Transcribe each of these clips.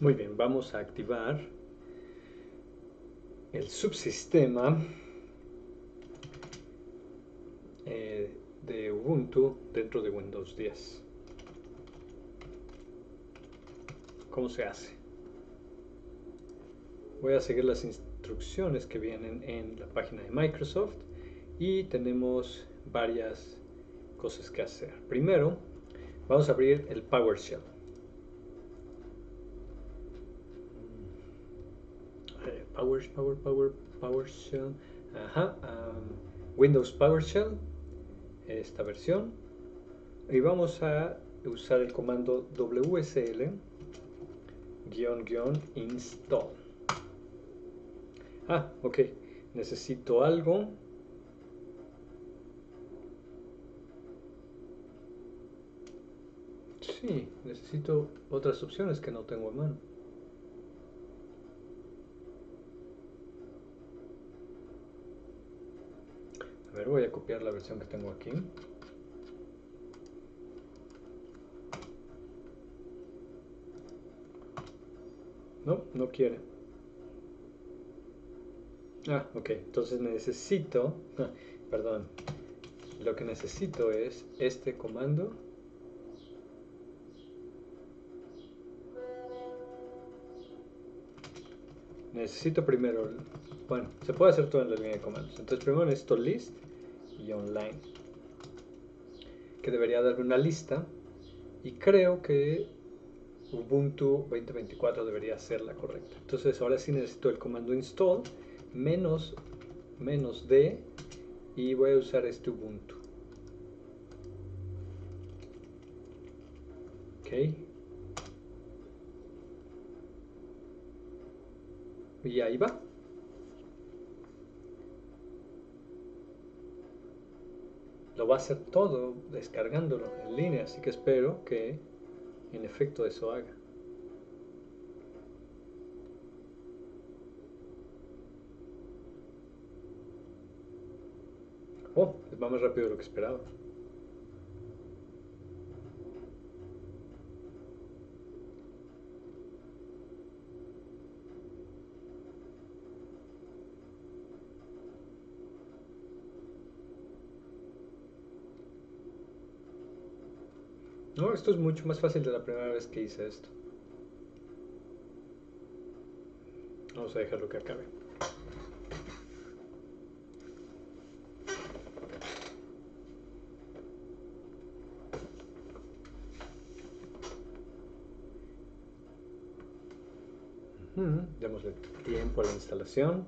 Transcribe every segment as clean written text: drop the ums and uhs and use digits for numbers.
Muy bien, vamos a activar el subsistema de Ubuntu dentro de Windows 10. ¿Cómo se hace? Voy a seguir las instrucciones que vienen en la página de Microsoft y tenemos varias cosas que hacer. Primero, vamos a abrir el PowerShell. PowerShell. Ajá. Windows PowerShell, esta versión. Y vamos a usar el comando wsl-install. Ok. Necesito algo. Sí, necesito otras opciones que no tengo en mano. A ver, voy a copiar la versión que tengo aquí. No, no quiere. Ok. Entonces necesito... perdón. Lo que necesito es este comando. Necesito primero... Bueno, se puede hacer todo en la línea de comandos. Entonces primero necesito list y online, que debería darme una lista. Y creo que Ubuntu 2024 debería ser la correcta. Entonces ahora sí necesito el comando install menos d y voy a usar este Ubuntu. Ok. Y ahí va. Lo va a hacer todo descargándolo en línea, así que espero que en efecto eso haga. Oh, va más rápido de lo que esperaba. No, esto es mucho más fácil de la primera vez que hice esto. Vamos a dejarlo que acabe. Démosle tiempo a la instalación.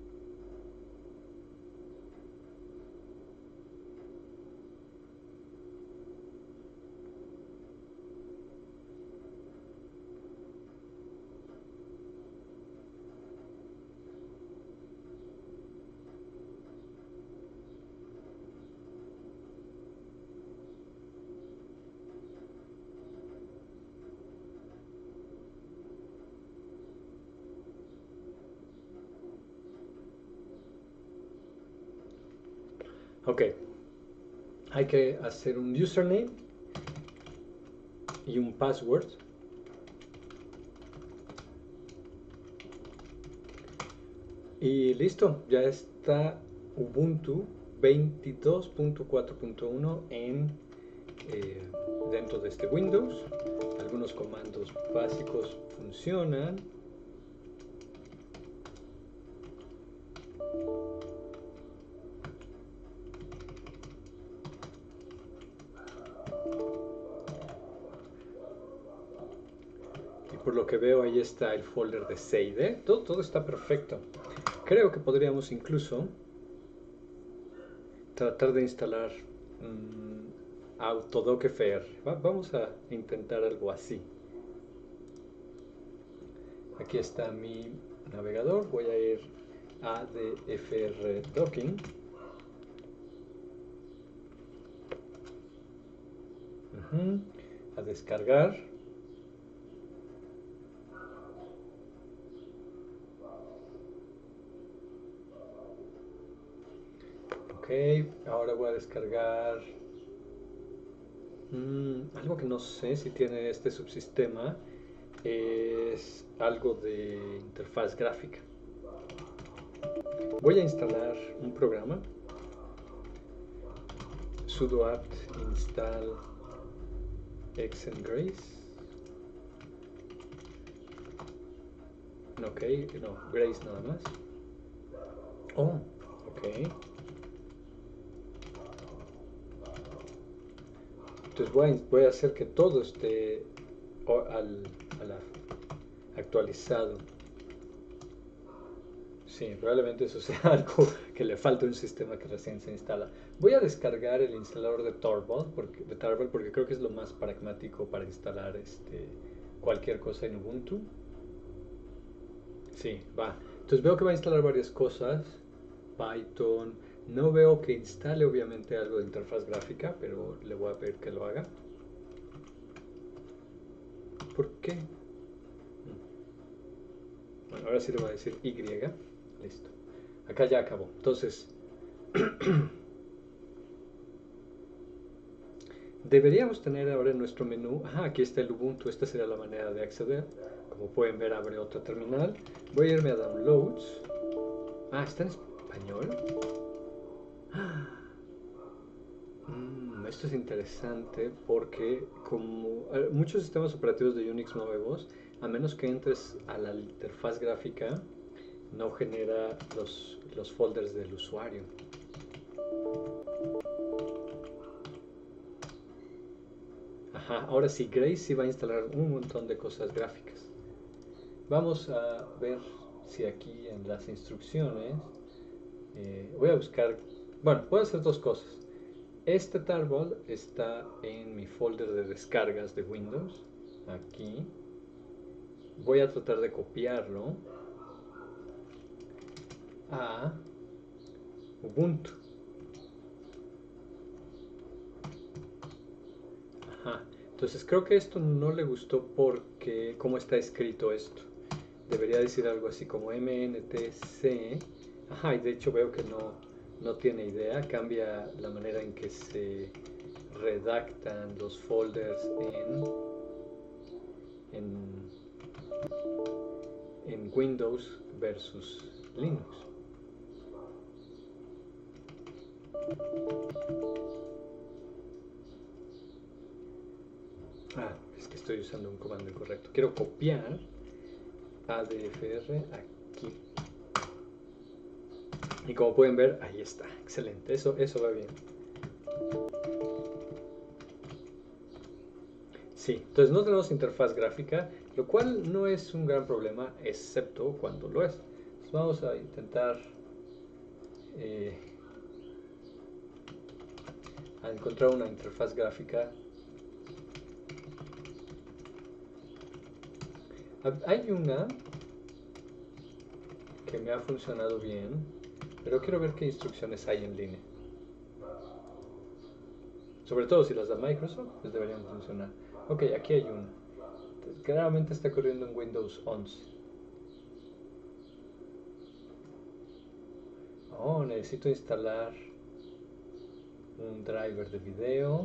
Ok, hay que hacer un username y un password. Y listo, ya está Ubuntu 22.4.1 dentro de este Windows. Algunos comandos básicos funcionan. Y por lo que veo ahí está el folder de save. Todo está perfecto. Creo que podríamos incluso tratar de instalar Autodockfr. Vamos a intentar algo así. Aquí está mi navegador. Voy a ir a ADFR Docking. A descargar. Ok, ahora voy a descargar algo que no sé si tiene este subsistema, es algo de interfaz gráfica. Voy a instalar un programa, sudo apt install xngrace. Ok, no, Grace nada más. Oh, ok. Entonces voy a hacer que todo esté actualizado. Sí, probablemente eso sea algo que le falta a un sistema que recién se instala. Voy a descargar el instalador de Tarball porque creo que es lo más pragmático para instalar cualquier cosa en Ubuntu. Sí, va. Entonces veo que va a instalar varias cosas. Python. No veo que instale obviamente algo de interfaz gráfica, pero le voy a pedir que lo haga. ¿Por qué? Bueno, ahora sí le voy a decir Y. Listo. Acá ya acabó. Entonces, deberíamos tener ahora en nuestro menú. Ajá, aquí está el Ubuntu. Esta sería la manera de acceder. Como pueden ver, abre otra terminal. Voy a irme a Downloads. Ah, ¿está en español? Esto es interesante porque como muchos sistemas operativos de Unix nuevos, a menos que entres a la interfaz gráfica, no genera los folders del usuario. Ajá, ahora sí, Grace sí va a instalar un montón de cosas gráficas. Vamos a ver si aquí en las instrucciones voy a buscar, bueno, puedo hacer dos cosas. Este tarball está en mi folder de descargas de Windows, aquí. Voy a tratar de copiarlo a Ubuntu. Ajá. Entonces creo que esto no le gustó porque cómo está escrito esto. Debería decir algo así como mntc. Ajá, y de hecho veo que no tiene idea. Cambia la manera en que se redactan los folders en, en Windows versus Linux. Ah, es que estoy usando un comando incorrecto. Quiero copiar ADFR aquí. Y como pueden ver, ahí está. Excelente. Eso va bien. Sí, entonces no tenemos interfaz gráfica, lo cual no es un gran problema, excepto cuando lo es. Entonces vamos a intentar eh, a encontrar una interfaz gráfica. Hay una que me ha funcionado bien, pero quiero ver qué instrucciones hay en línea. Sobre todo si las da Microsoft, pues deberían funcionar. Ok, aquí hay una. Claramente está corriendo en Windows 11. Oh, necesito instalar un driver de video.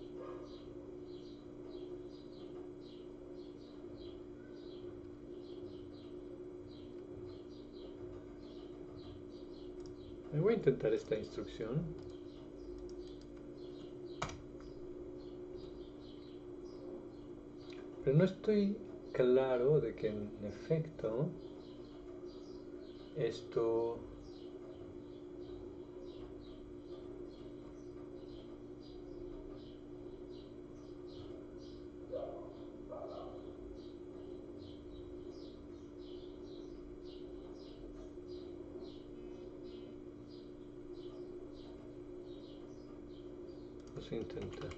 Me voy a intentar esta instrucción. Pero no estoy claro de que en efecto esto... Vamos a intentar.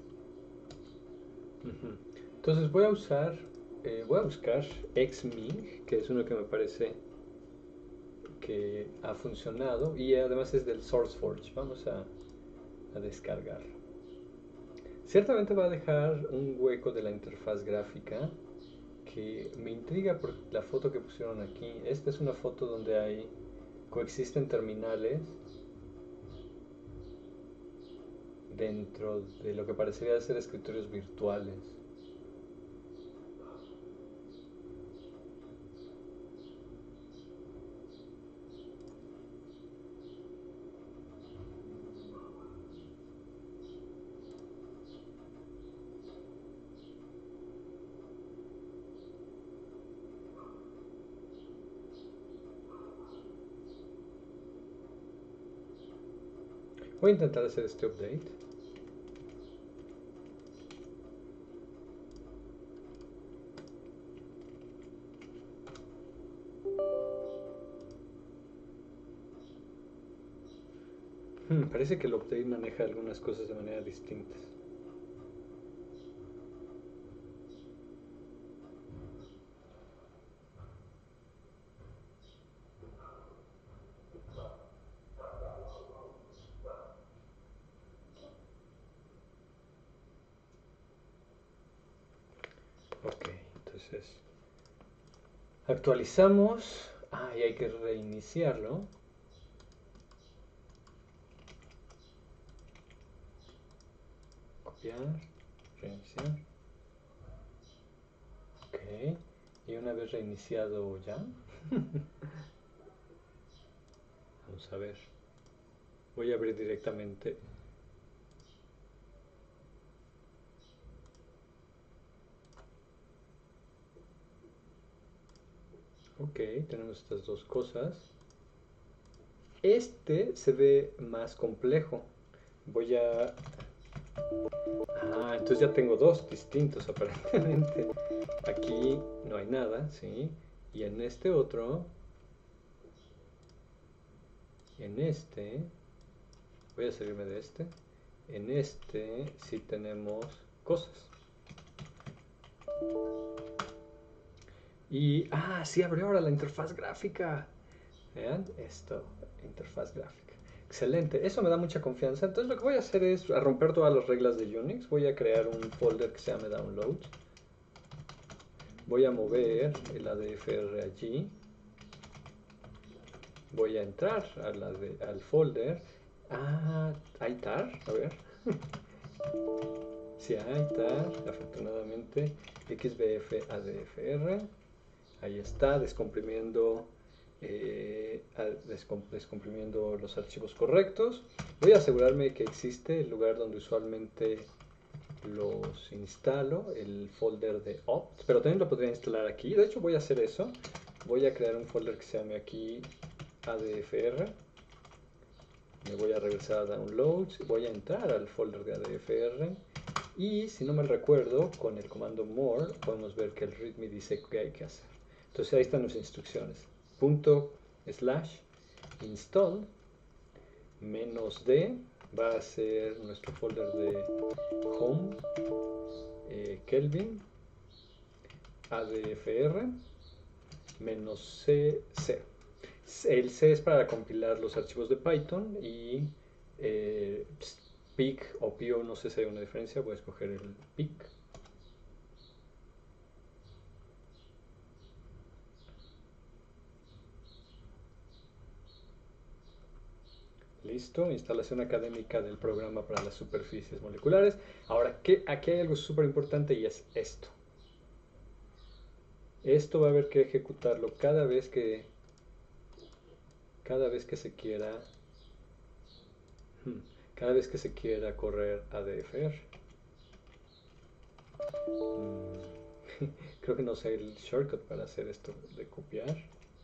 Entonces voy a buscar Xmig, que es uno que me parece que ha funcionado y además es del SourceForge. Vamos a descargar. Ciertamente va a dejar un hueco de la interfaz gráfica que me intriga por la foto que pusieron aquí. Esta es una foto donde coexisten terminales dentro de lo que parecería ser escritorios virtuales. Voy a intentar hacer este update. Parece que el update maneja algunas cosas de manera distintas. Ok, entonces actualizamos. Y hay que reiniciarlo. Copiar, reiniciar. Ok, y una vez reiniciado ya. Vamos a ver. Voy a abrir directamente. Ok, tenemos estas dos cosas. Este se ve más complejo. Voy a... entonces ya tengo dos distintos aparentemente. Aquí no hay nada, ¿sí? Y en este otro... En este... Voy a salirme de este. En este sí tenemos cosas. Y... sí abrió ahora la interfaz gráfica. Vean esto, interfaz gráfica. Excelente, eso me da mucha confianza. Entonces lo que voy a hacer es a romper todas las reglas de Unix. Voy a crear un folder que se llame download. Voy a mover el ADFR allí. Voy a entrar al folder. Hay tar, a ver. Sí, hay tar, afortunadamente. XBF ADFR. Ahí está, descomprimiendo descomprimiendo los archivos correctos. Voy a asegurarme que existe el lugar donde usualmente los instalo, el folder de opt, pero también lo podría instalar aquí. De hecho voy a hacer eso. Voy a crear un folder que se llame aquí ADFR. Me voy a regresar a downloads, voy a entrar al folder de ADFR y si no me recuerdo, con el comando more podemos ver que el readme dice que hay que hacer. Entonces ahí están las instrucciones. /install -d va a ser nuestro folder de home, Kelvin, ADFR, -cc. El C es para compilar los archivos de Python y PIC o PIO, no sé si hay una diferencia, voy a escoger el PIC. Listo, instalación académica del programa para las superficies moleculares. Ahora, aquí hay algo súper importante y es esto. Esto va a haber que ejecutarlo cada vez que se quiera correr ADFR. Creo que no sé el shortcut para hacer esto de copiar.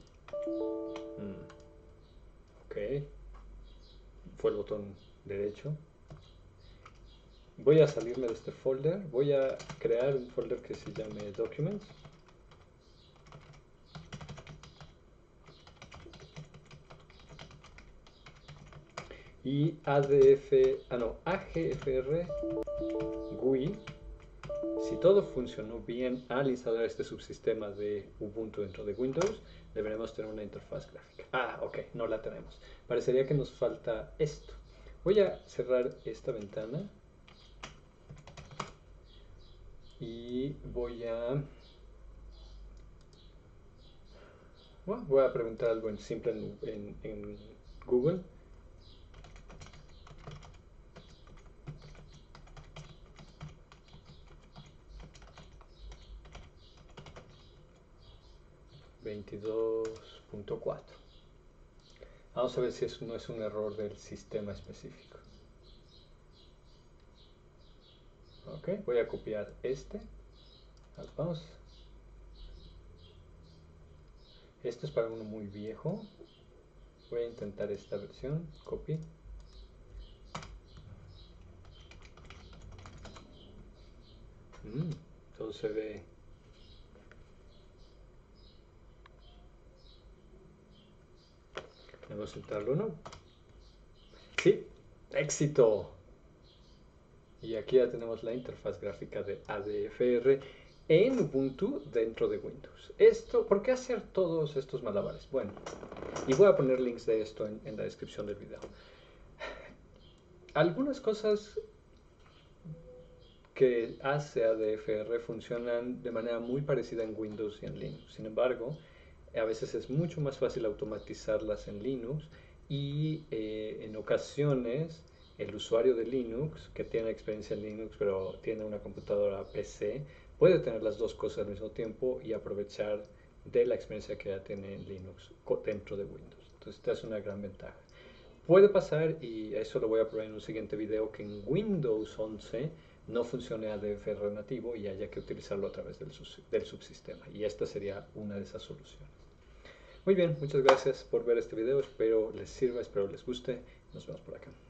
Ok, fue el botón derecho. Voy a salirme de este folder, voy a crear un folder que se llame Documents. Y AGFR GUI. Si todo funcionó bien al instalar este subsistema de Ubuntu dentro de Windows, deberemos tener una interfaz gráfica. Ok, no la tenemos. Parecería que nos falta esto. Voy a cerrar esta ventana y voy a preguntar algo simple en Google. .22.4. Vamos a ver si eso no es un error del sistema específico. Ok, voy a copiar este. Vamos. Esto es para uno muy viejo. Voy a intentar esta versión. Copy. Todo se ve. Vamos a intentarlo, ¿no? Sí, éxito. Y aquí ya tenemos la interfaz gráfica de ADFR en Ubuntu dentro de Windows. ¿Por qué hacer todos estos malabares? Bueno, y voy a poner links de esto en la descripción del video. Algunas cosas que hace ADFR funcionan de manera muy parecida en Windows y en Linux. Sin embargo, a veces es mucho más fácil automatizarlas en Linux y en ocasiones el usuario de Linux que tiene experiencia en Linux pero tiene una computadora PC puede tener las dos cosas al mismo tiempo y aprovechar de la experiencia que ya tiene en Linux dentro de Windows. Entonces esta es una gran ventaja. Puede pasar, y eso lo voy a probar en un siguiente video, que en Windows 11 no funcione ADFR nativo y haya que utilizarlo a través del subsistema. Y esta sería una de esas soluciones. Muy bien, muchas gracias por ver este video. Espero les sirva, espero les guste. Nos vemos por acá.